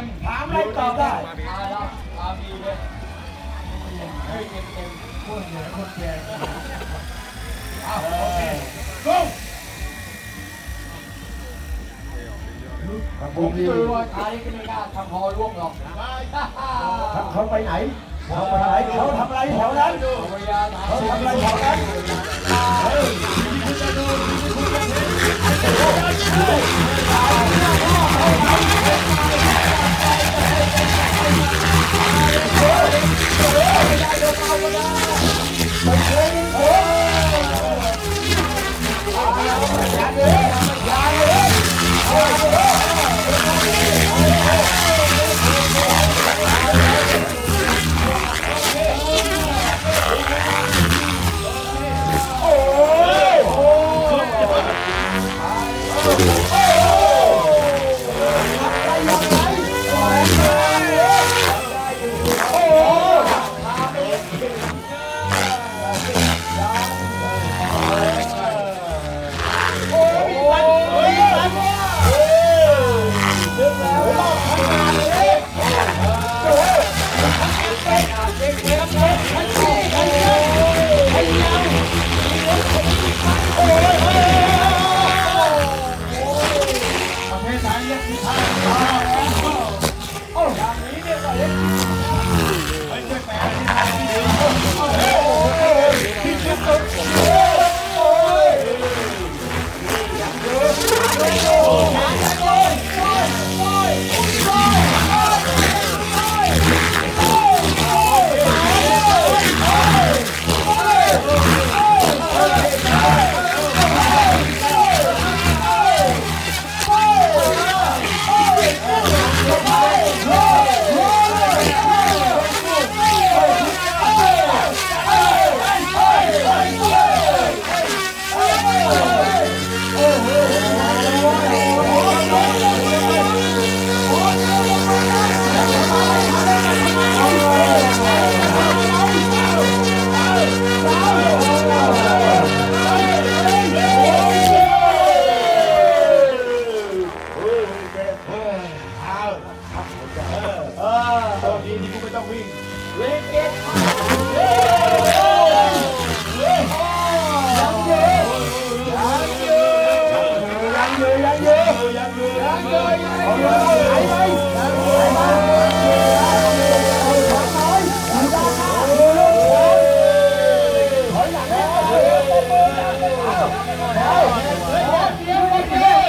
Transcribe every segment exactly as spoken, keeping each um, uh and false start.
มถามอะไรตอบได้อาละอามีเลยเฮ้ยเอ็มเอ็มคนเหนือคนแก่อ้าวโอเคก้มผมคือว่าชายก็ไม่กล้าทำพอร่วงหรอกเขาไปไหนเขาไปไหนเขาทำอะไรแถวนั้นเขาทำอะไรแถวนั้น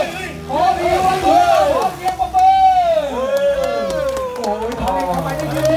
โอ้ยทำไมทำไมได้ยิน